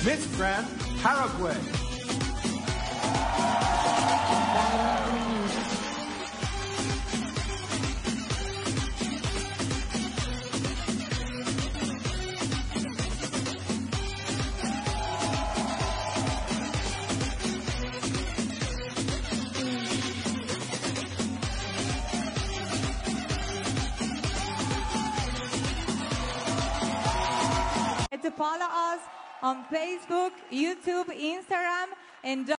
Miss Grand Paraguay. To follow us on Facebook, YouTube, Instagram, and